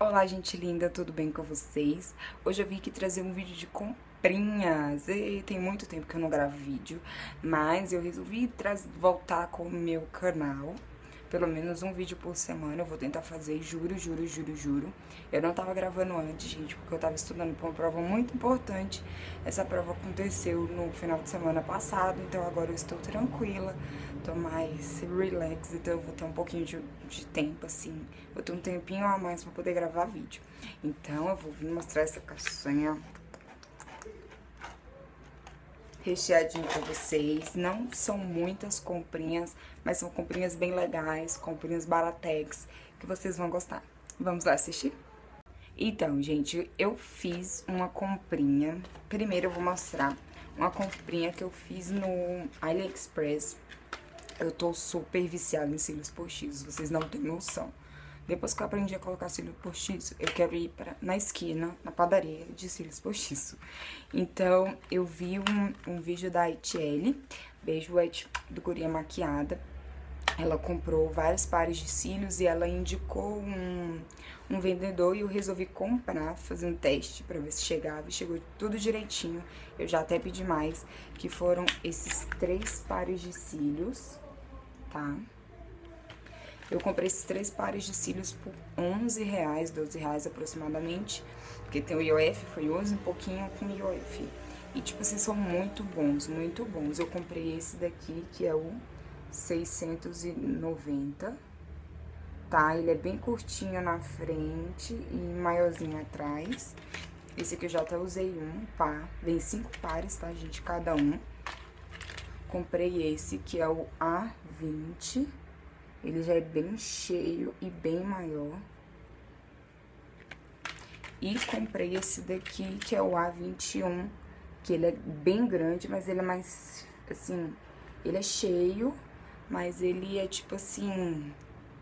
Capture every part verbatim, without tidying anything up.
Olá, gente linda, tudo bem com vocês? Hoje eu vim aqui trazer um vídeo de comprinhas. E tem muito tempo que eu não gravo vídeo, mas eu resolvi voltar com o meu canal. Pelo menos um vídeo por semana eu vou tentar fazer, juro, juro, juro, juro. Eu não tava gravando antes, gente, porque eu tava estudando pra uma prova muito importante. Essa prova aconteceu no final de semana passado, então agora eu estou tranquila, tô mais relax, então eu vou ter um pouquinho de, de tempo, assim. Vou ter um tempinho a mais pra poder gravar vídeo. Então eu vou vir mostrar essa caixinha recheadinho pra vocês. Não são muitas comprinhas, mas são comprinhas bem legais, comprinhas baratex, que vocês vão gostar. Vamos lá assistir? Então, gente, eu fiz uma comprinha. Primeiro eu vou mostrar uma comprinha que eu fiz no AliExpress. Eu tô super viciada em cílios postiços, vocês não têm noção. Depois que eu aprendi a colocar cílio postiço, eu quero ir pra, na esquina, na padaria de cílios postiço. Então, eu vi um, um vídeo da Itiele, beijo Eti, do Guria Maquiada. Ela comprou vários pares de cílios e ela indicou um, um vendedor e eu resolvi comprar, fazer um teste pra ver se chegava. E chegou tudo direitinho, eu já até pedi mais, que foram esses três pares de cílios, tá? Eu comprei esses três pares de cílios por onze reais, doze reais aproximadamente. Porque tem o I O F, foi onze um pouquinho com o I O F. E, tipo assim, são muito bons, muito bons. Eu comprei esse daqui, que é o seiscentos e noventa, tá? Ele é bem curtinho na frente e maiorzinho atrás. Esse aqui eu já até usei um par. Vem cinco pares, tá, gente? Cada um. Comprei esse, que é o A vinte. Ele já é bem cheio e bem maior. E comprei esse daqui, que é o A vinte e um, que ele é bem grande, mas ele é mais, assim, ele é cheio, mas ele é, tipo assim,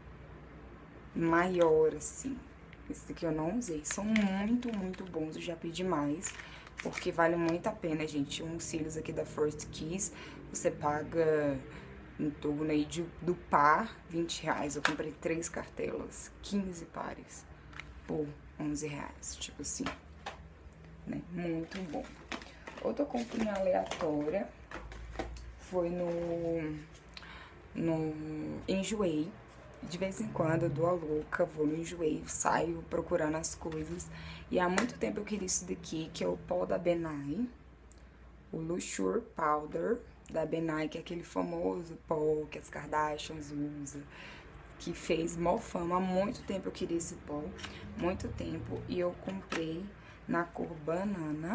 maior, assim. Esse daqui eu não usei. São muito, muito bons, eu já pedi mais, porque vale muito a pena, gente. Um cílios aqui da First Kiss, você paga em torno aí de, do par, vinte reais. Eu comprei três cartelas, quinze pares, por onze reais, tipo assim, né? Muito bom. Outra comprinha aleatória foi no, no Enjoei. De vez em quando eu dou a louca, vou no Enjoei, saio procurando as coisas. E há muito tempo eu queria isso daqui, que é o pó da Benai, o Luxure Powder da Benai, que é aquele famoso pó que as Kardashians usam, que fez mó fama. Há muito tempo eu queria esse pó, muito tempo, e eu comprei na cor banana.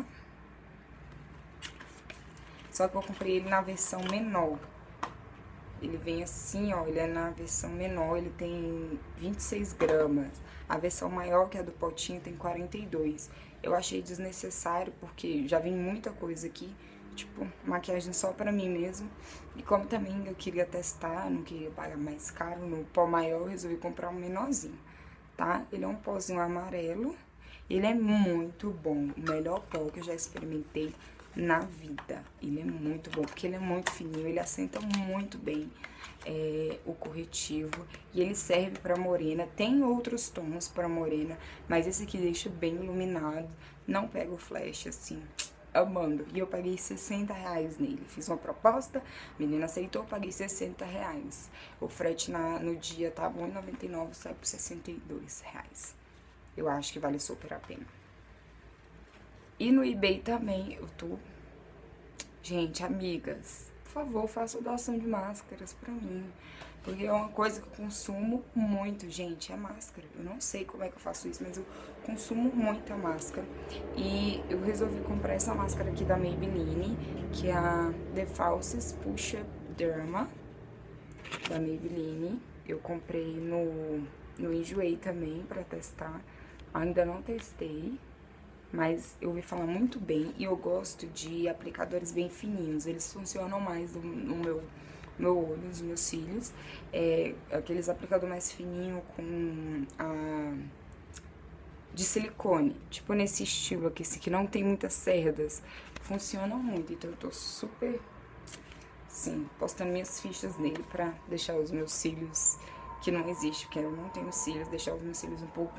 Só que eu comprei ele na versão menor. Ele vem assim, ó, ele é na versão menor, ele tem vinte e seis gramas. A versão maior, que é a do potinho, tem quarenta e dois. Eu achei desnecessário, porque já vem muita coisa aqui, tipo, maquiagem só pra mim mesmo. E como também eu queria testar, não queria pagar mais caro, no pó maior eu resolvi comprar um menorzinho, tá? Ele é um pozinho amarelo, ele é muito bom, o melhor pó que eu já experimentei na vida. Ele é muito bom, porque ele é muito fininho, ele assenta muito bem é, o corretivo. E ele serve pra morena, tem outros tons pra morena, mas esse aqui deixa bem iluminado, não pega o flash, assim, amando. E eu paguei sessenta reais nele. Fiz uma proposta, a menina aceitou, eu paguei sessenta reais. O frete na, no dia tava um real e noventa e nove centavos, saiu por sessenta e dois reais. Eu acho que vale super a pena. E no eBay também eu tô... Gente, amigas, por favor, façam doação de máscaras pra mim. Porque é uma coisa que eu consumo muito, gente, é máscara. Eu não sei como é que eu faço isso, mas eu consumo muita máscara. E eu resolvi comprar essa máscara aqui da Maybelline, que é a The Falsies Push Derma, da Maybelline. Eu comprei no, no Enjoei também pra testar. Ainda não testei, mas eu ouvi falar muito bem. E eu gosto de aplicadores bem fininhos, eles funcionam mais no, no meu... meu olho, nos meus cílios, é aqueles aplicadores mais fininhos com a de silicone, tipo nesse estilo aqui, esse que não tem muitas cerdas, funcionam muito. Então eu tô super, sim, postando minhas fichas nele pra deixar os meus cílios, que não existe, porque eu não tenho cílios, deixar os meus cílios um pouco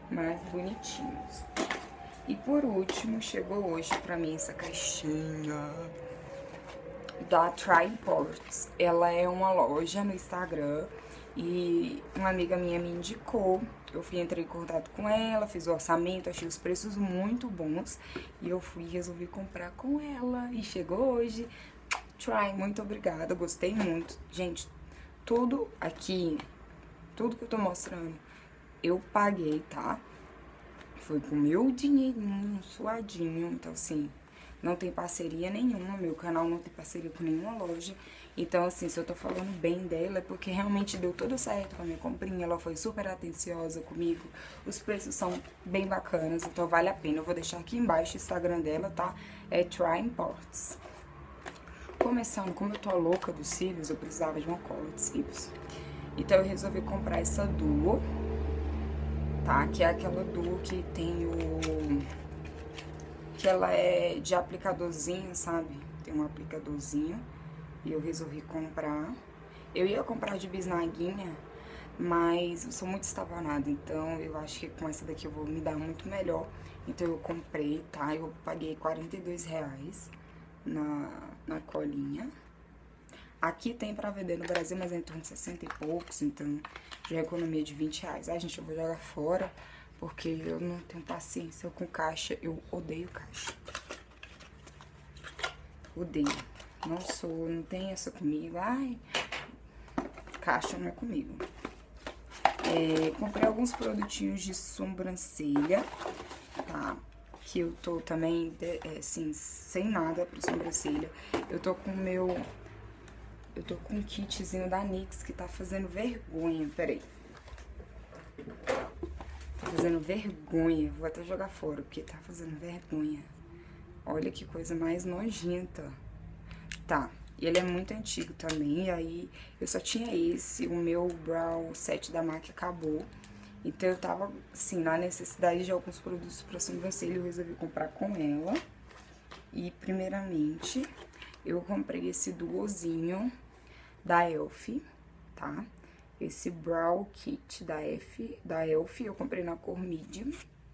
mais bonitinhos. E por último, chegou hoje pra mim essa caixinha da Try Imports. Ela é uma loja no Instagram e uma amiga minha me indicou. Eu fui, entrei em contato com ela, fiz o orçamento, achei os preços muito bons e eu fui e resolvi comprar com ela. E chegou hoje. Try, muito obrigada, gostei muito. Gente, tudo aqui, tudo que eu tô mostrando, eu paguei, tá? Foi com o meu dinheirinho, suadinho, então assim, não tem parceria nenhuma, meu canal não tem parceria com nenhuma loja. Então assim, se eu tô falando bem dela é porque realmente deu tudo certo com a minha comprinha, ela foi super atenciosa comigo, os preços são bem bacanas, então vale a pena. Eu vou deixar aqui embaixo o Instagram dela, tá? É Try Imports. Começando, como eu tô louca dos cílios, eu precisava de uma cola de cílios. Então eu resolvi comprar essa Duo, tá? Que é aquela Duo que tem o... que ela é de aplicadorzinho, sabe? Tem um aplicadorzinho e eu resolvi comprar. Eu ia comprar de bisnaguinha, mas eu sou muito estabanada, então eu acho que com essa daqui eu vou me dar muito melhor. Então eu comprei, tá? Eu paguei quarenta e dois reais na, na colinha. Aqui tem pra vender no Brasil, mas é em torno de sessenta e poucos, então já é economia de vinte reais. Ai, gente, eu vou jogar fora, porque eu não tenho paciência com caixa, eu odeio caixa. Odeio. Não sou, não tem essa comigo. Ai, caixa não é comigo. É, comprei alguns produtinhos de sobrancelha, tá? Que eu tô também, assim, sem nada pra sobrancelha. Eu tô com o meu... Eu tô com um kitzinho da NYX que tá fazendo vergonha. Peraí. Tá fazendo vergonha. Vou até jogar fora, porque tá fazendo vergonha. Olha que coisa mais nojenta. Tá. E ele é muito antigo também. E aí, eu só tinha esse. O meu Brow Set da MAC acabou. Então, eu tava, assim, na necessidade de alguns produtos pra sobrancelha. Eu resolvi comprar com ela. E, primeiramente, eu comprei esse duozinho da Elf, tá? Esse Brow Kit da, F, da Elf, eu comprei na cor Medium.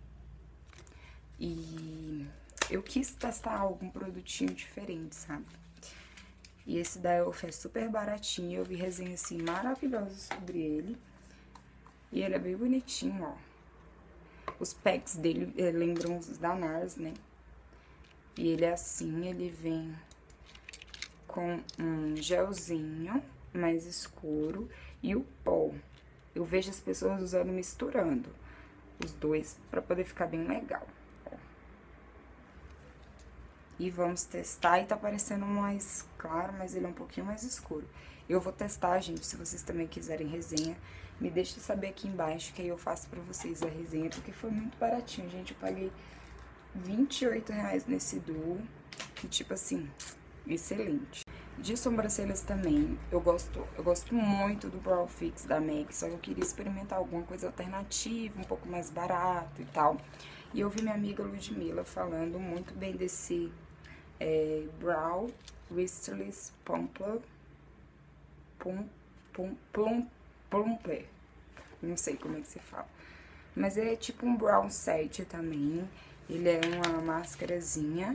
E eu quis testar algum produtinho diferente, sabe? E esse da Elf é super baratinho, eu vi resenha, assim, maravilhosa sobre ele. E ele é bem bonitinho, ó. Os packs dele é, lembram os da NARS, né? E ele é assim, ele vem com um gelzinho mais escuro e o pó. Eu vejo as pessoas usando misturando os dois pra poder ficar bem legal. Ó. E vamos testar, e tá parecendo mais claro, mas ele é um pouquinho mais escuro. Eu vou testar, gente, se vocês também quiserem resenha, me deixe saber aqui embaixo, que aí eu faço pra vocês a resenha, porque foi muito baratinho, gente. Eu paguei vinte e oito reais nesse duo, e tipo assim, excelente. De sobrancelhas também, eu gosto, eu gosto muito do Brow Fix da MAC, só que eu queria experimentar alguma coisa alternativa, um pouco mais barato e tal. E eu vi minha amiga Ludmilla falando muito bem desse é, Brow Wristless Plumper, Plum, Plum, Plum, Plumper, não sei como é que se fala. Mas é tipo um Brow Set também, ele é uma máscarazinha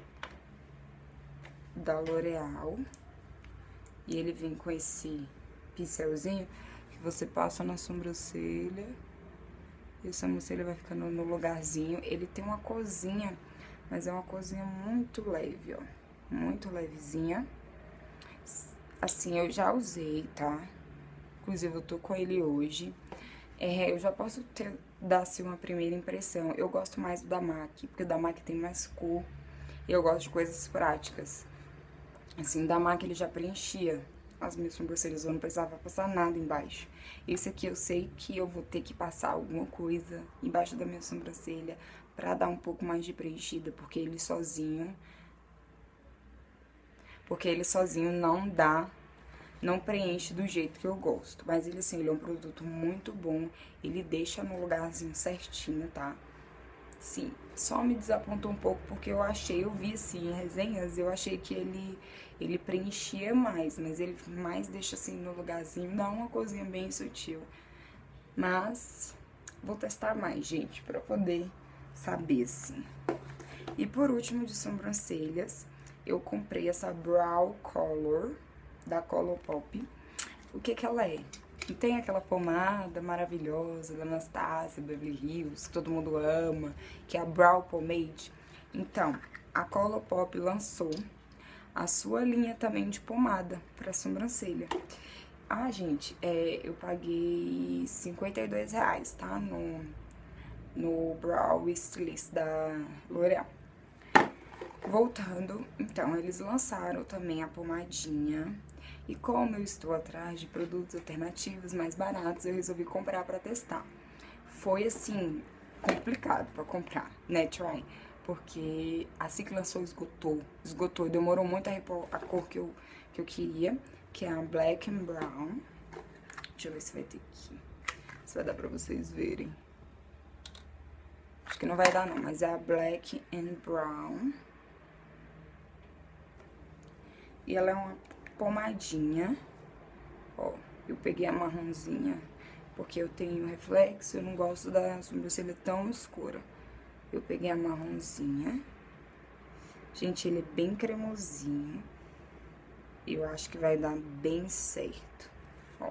da L'Oreal. E ele vem com esse pincelzinho que você passa na sobrancelha. E a sobrancelha vai ficando no lugarzinho. Ele tem uma corzinha, mas é uma corzinha muito leve, ó. Muito levezinha. Assim, eu já usei, tá? Inclusive, eu tô com ele hoje. É, eu já posso ter, dar, assim, uma primeira impressão. Eu gosto mais do da MAC, porque o da MAC tem mais cor. E eu gosto de coisas práticas. Assim, da MAC ele já preenchia as minhas sobrancelhas, eu não precisava passar nada embaixo. Esse aqui eu sei que eu vou ter que passar alguma coisa embaixo da minha sobrancelha pra dar um pouco mais de preenchida, porque ele sozinho... Porque ele sozinho não dá, não preenche do jeito que eu gosto. Mas ele, assim, ele é um produto muito bom, ele deixa no lugarzinho certinho, tá? Sim, só me desapontou um pouco porque eu achei, eu vi assim em resenhas, eu achei que ele, ele preenchia mais, mas ele mais deixa assim no lugarzinho, dá uma coisinha bem sutil. Mas vou testar mais, gente, pra poder saber, assim. E por último, de sobrancelhas, eu comprei essa Brow Color, da Colourpop. O que que ela é? Tem aquela pomada maravilhosa da Anastasia, Beverly Hills, que todo mundo ama, que é a Brow Pomade. Então, a Colourpop lançou a sua linha também de pomada pra sobrancelha. Ah, gente, é, eu paguei cinquenta e dois reais, tá? No, no Brow Stylist da L'Oréal. Voltando, então, eles lançaram também a pomadinha. E como eu estou atrás de produtos alternativos mais baratos, eu resolvi comprar pra testar. Foi, assim, complicado pra comprar, né, Try? Porque assim que lançou, esgotou. Esgotou, demorou muito a repor a cor que eu, que eu queria, que é a Black and Brown. Deixa eu ver se vai ter aqui. Se vai dar pra vocês verem. Acho que não vai dar não, mas é a Black and Brown. E ela é uma pomadinha. Ó, eu peguei a marronzinha, porque eu tenho reflexo, eu não gosto da sobrancelha tão escura. Eu peguei a marronzinha. Gente, ele é bem cremosinho. Eu acho que vai dar bem certo. Ó.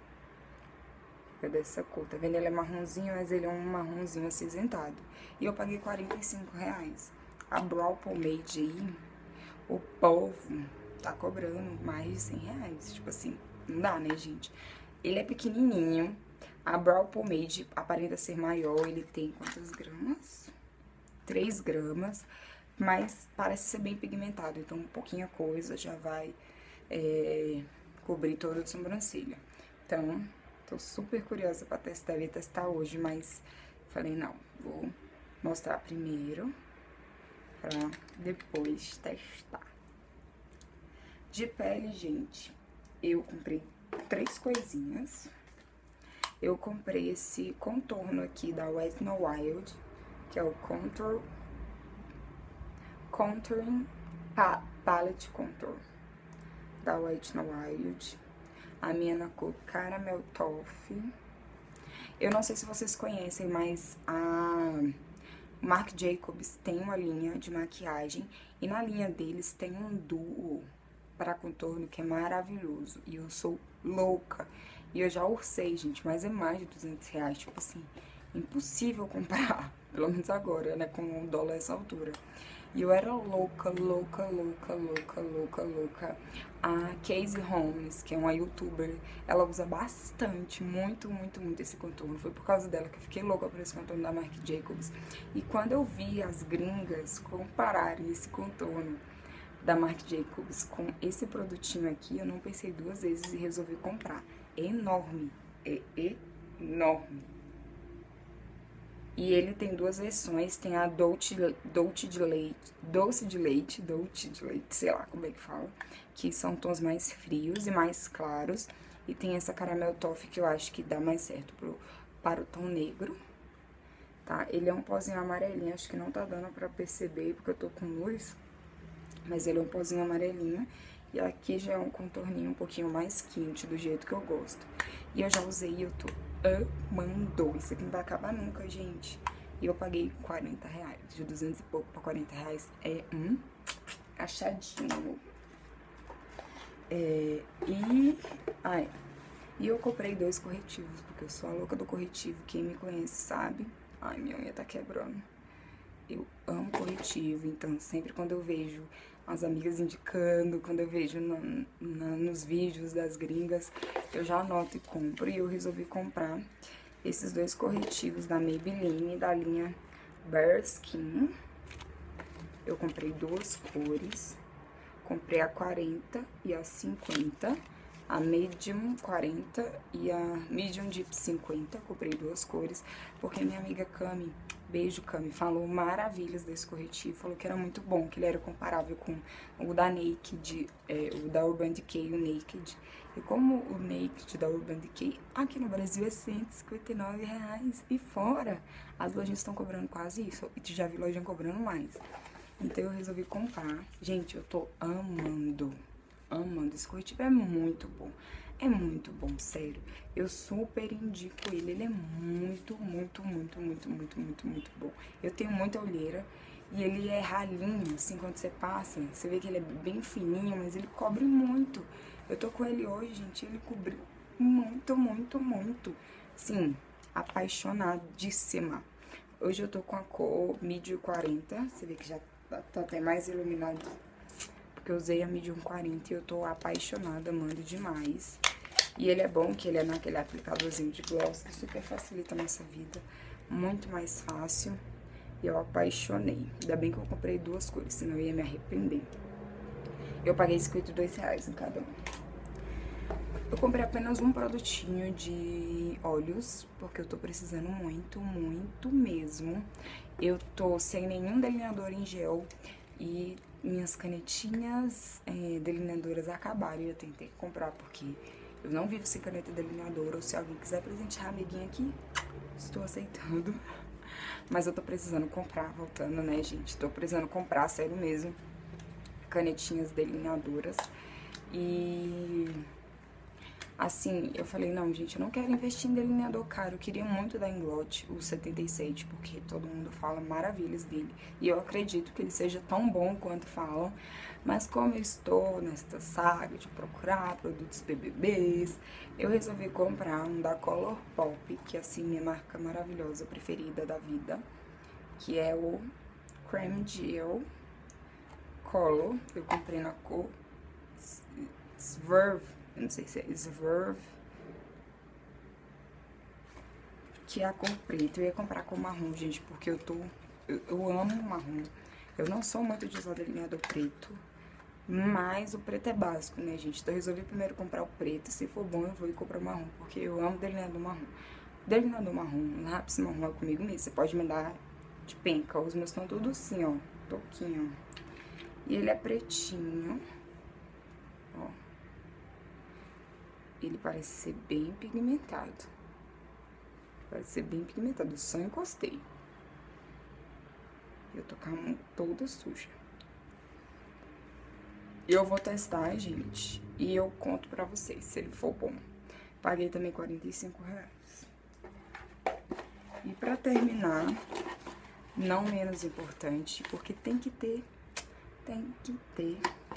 É dessa cor, tá vendo? Ele é marronzinho, mas ele é um marronzinho acinzentado. E eu paguei quarenta e cinco reais. A Brow Pomade aí, o povo tá cobrando mais de cem reais. Tipo assim, não dá, né, gente? Ele é pequenininho. A Brow Pomade aparenta ser maior. Ele tem quantas gramas? três gramas. Mas parece ser bem pigmentado. Então, pouquinha coisa já vai é, cobrir toda a sobrancelha. Então, tô super curiosa pra testar. Eu ia testar hoje, mas falei, não, vou mostrar primeiro pra depois testar. De pele, gente, eu comprei três coisinhas. Eu comprei esse contorno aqui da Wet n Wild, que é o Contour... Contouring pa Palette Contour da Wet n Wild. A minha na cor Caramel Toffee. Eu não sei se vocês conhecem, mas a Marc Jacobs tem uma linha de maquiagem. E na linha deles tem um duo para contorno que é maravilhoso. E eu sou louca. E eu já orcei, gente, mas é mais de duzentos reais. Tipo assim, impossível comprar. Pelo menos agora, né, com o dólar essa altura. E eu era louca, louca, louca, louca, louca, louca. A Casey Holmes, que é uma youtuber, ela usa bastante, muito, muito, muito esse contorno. Foi por causa dela que eu fiquei louca por esse contorno da Marc Jacobs. E quando eu vi as gringas compararem esse contorno da Marc Jacobs com esse produtinho aqui, eu não pensei duas vezes e resolvi comprar. É enorme, é enorme. E ele tem duas versões, tem a Dolce, Dolce de Leite, Doce de Leite, Dolce de Leite, sei lá como é que fala, que são tons mais frios e mais claros. E tem essa Caramel Toffee que eu acho que dá mais certo pro, para o tom negro, tá? Ele é um pozinho amarelinho, acho que não tá dando pra perceber porque eu tô com luz, mas ele é um pozinho amarelinho. E aqui já é um contorninho um pouquinho mais quente, do jeito que eu gosto. E eu já usei e eu tô amando. Isso aqui não vai acabar nunca, gente. E eu paguei quarenta reais. De duzentos e pouco pra quarenta reais é um achadinho. É, e... Ai, e eu comprei dois corretivos, porque eu sou a louca do corretivo. Quem me conhece sabe. Ai, minha unha tá quebrando. Eu amo corretivo, então sempre quando eu vejo as amigas indicando, quando eu vejo no, no, nos vídeos das gringas, eu já anoto e compro. E eu resolvi comprar esses dois corretivos da Maybelline, da linha Bare Skin. Eu comprei duas cores, comprei a quarenta e a cinquenta, a Medium quarenta e a Medium Deep cinquenta, comprei duas cores, porque minha amiga Cami, beijo Cami, falou maravilhas desse corretivo, falou que era muito bom, que ele era comparável com o da Naked, é, o da Urban Decay, o Naked. E como o Naked da Urban Decay aqui no Brasil é cento e cinquenta e nove reais, e fora as lojinhas estão cobrando quase isso, e já vi lojinha cobrando mais. Então eu resolvi comprar. Gente, eu tô amando. Amando, esse corretivo é muito bom. é muito bom, sério. Eu super indico ele, ele é muito, muito, muito, muito, muito, muito, muito bom. Eu tenho muita olheira e ele é ralinho, assim, quando você passa, você vê que ele é bem fininho, mas ele cobre muito. Eu tô com ele hoje, gente, ele cobriu muito, muito, muito. Sim, apaixonadíssima. Hoje eu tô com a cor Medium quarenta, você vê que já tá, tá até mais iluminado, porque eu usei a Medium quarenta e eu tô apaixonada, amando demais. E ele é bom que ele é naquele aplicadorzinho de gloss que super facilita a nossa vida, muito mais fácil. E eu apaixonei. Ainda bem que eu comprei duas cores, senão eu ia me arrepender. Eu paguei cinquenta e dois reais em cada um. Eu comprei apenas um produtinho de olhos, porque eu tô precisando muito, muito mesmo. Eu tô sem nenhum delineador em gel e minhas canetinhas é, delineadoras acabaram e eu tentei comprar, porque eu não vivo sem caneta delineadora. Ou se alguém quiser presentear a amiguinha aqui, estou aceitando. Mas eu tô precisando comprar, voltando, né, gente? Tô precisando comprar, sério mesmo, canetinhas delineadoras. E... assim, eu falei, não, gente, eu não quero investir em delineador caro. Eu queria muito da Inglot, o setenta e sete, porque todo mundo fala maravilhas dele. E eu acredito que ele seja tão bom quanto falam. Mas como eu estou nesta saga de procurar produtos B B Bs, eu resolvi comprar um da Colourpop, que é, assim, minha marca maravilhosa, preferida da vida. Que é o Creme Gel Color. Eu comprei na cor Swerve. Eu não sei se é Swerve, que é a cor preta. Eu ia comprar com marrom, gente, porque eu tô... Eu, eu amo marrom. Eu não sou muito de usar delineador preto, mas o preto é básico, né, gente? Então eu resolvi primeiro comprar o preto. Se for bom, eu vou ir comprar o marrom, porque eu amo delineador marrom. Delineador marrom, lápis marrom é comigo mesmo. Você pode me dar de penca. Os meus estão tudo assim, ó, toquinho. E ele é pretinho, ó. Ele parece ser bem pigmentado. Parece ser bem pigmentado. Eu só encostei. Eu tô com a mão toda suja. Eu vou testar, gente. E eu conto pra vocês se ele for bom. Paguei também quarenta e cinco reais. E pra terminar, não menos importante, porque tem que ter. Tem que ter.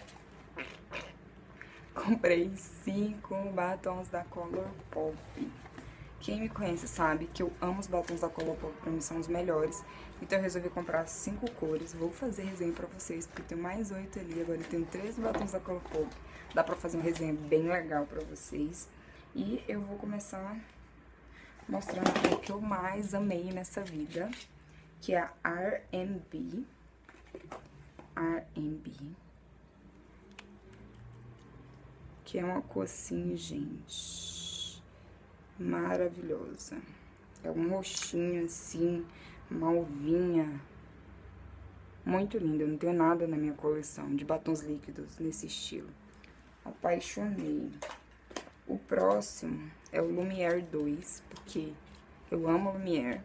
Comprei cinco batons da Colourpop. Quem me conhece sabe que eu amo os batons da Colourpop, pra mim são os melhores. Então eu resolvi comprar cinco cores. Vou fazer resenha pra vocês, porque eu tenho mais oito ali. Agora eu tenho três batons da Colourpop. Dá pra fazer uma resenha bem legal pra vocês. E eu vou começar mostrando o que eu mais amei nessa vida, que é a R and B. R and B. Que é uma cor assim, gente, maravilhosa. É um roxinho assim, malvinha. Muito lindo. Eu não tenho nada na minha coleção de batons líquidos nesse estilo. Apaixonei. O próximo é o Lumière dois, porque eu amo Lumière.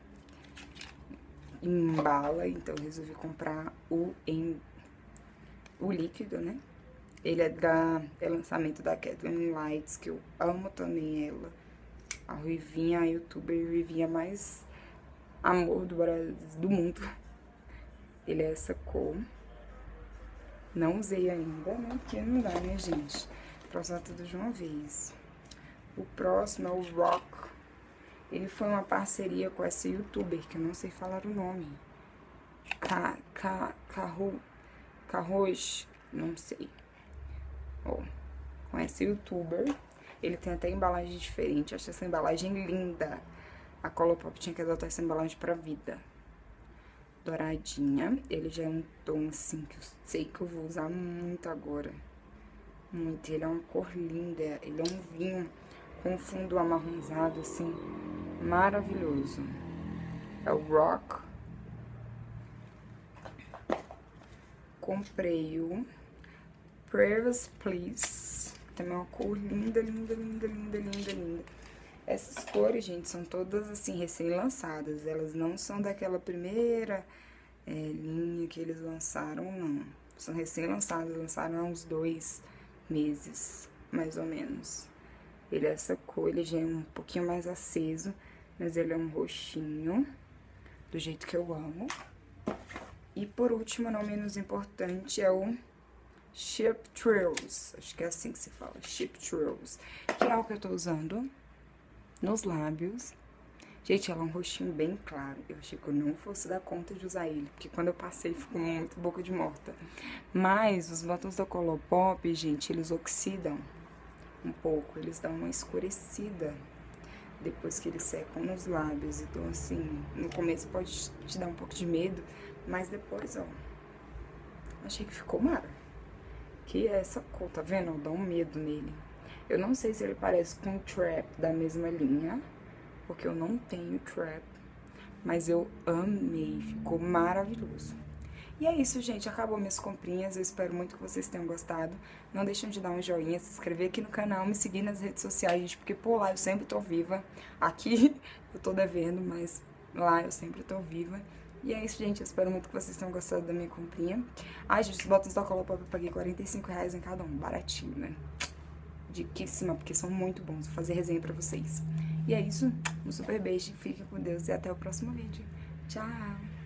Embala, então eu resolvi comprar o, em, o líquido, né? Ele é da é lançamento da Kathleen Lights, que eu amo também ela. A Ruivinha, a youtuber Ruivinha mais amor do Brasil, do mundo. Ele é essa cor. Não usei ainda, né? Porque não dá, né, gente? Pra usar tudo de uma vez. O próximo é o Rock. Ele foi uma parceria com essa youtuber, que eu não sei falar o nome. Ka, ka, Carro, Carros, não sei. Ó, com esse youtuber. Ele tem até embalagem diferente. Eu acho essa embalagem linda. A Colourpop tinha que adotar essa embalagem pra vida. Douradinha. Ele já é um tom assim que eu sei que eu vou usar muito agora. Muito. Ele é uma cor linda. Ele é um vinho com fundo amarronzado assim. Maravilhoso. É o Rock. Comprei o Prayers Please. Também é uma cor linda, linda, linda, linda, linda, linda. Essas cores, gente, são todas, assim, recém-lançadas. Elas não são daquela primeira é, linha que eles lançaram, não. São recém-lançadas, lançaram há uns dois meses, mais ou menos. Ele é essa cor, ele já é um pouquinho mais aceso, mas ele é um roxinho, do jeito que eu amo. E por último, não menos importante, é o Chartreuse, acho que é assim que se fala, Chartreuse, que é o que eu tô usando nos lábios. Gente, ela é um rostinho bem claro. Eu achei que eu não fosse dar conta de usar ele, porque quando eu passei ficou muito boca de morta. Mas os batons da Colourpop, gente, eles oxidam um pouco, eles dão uma escurecida depois que eles secam nos lábios. Então, assim, no começo pode te dar um pouco de medo, mas depois, ó, achei que ficou mara. Que é essa cor, tá vendo? Dá um medo nele. Eu não sei se ele parece com o Trap da mesma linha, porque eu não tenho Trap, mas eu amei, ficou maravilhoso. E é isso, gente, acabou minhas comprinhas, eu espero muito que vocês tenham gostado. Não deixem de dar um joinha, se inscrever aqui no canal, me seguir nas redes sociais, gente, porque por lá eu sempre tô viva. Aqui eu tô devendo, mas lá eu sempre tô viva. E é isso, gente, eu espero muito que vocês tenham gostado da minha comprinha. Ai, gente, os botões da Colourpop eu paguei quarenta e cinco reais em cada um, baratinho, né? Diquíssima, porque são muito bons, vou fazer resenha pra vocês. E é isso, um super beijo, fiquem com Deus e até o próximo vídeo. Tchau!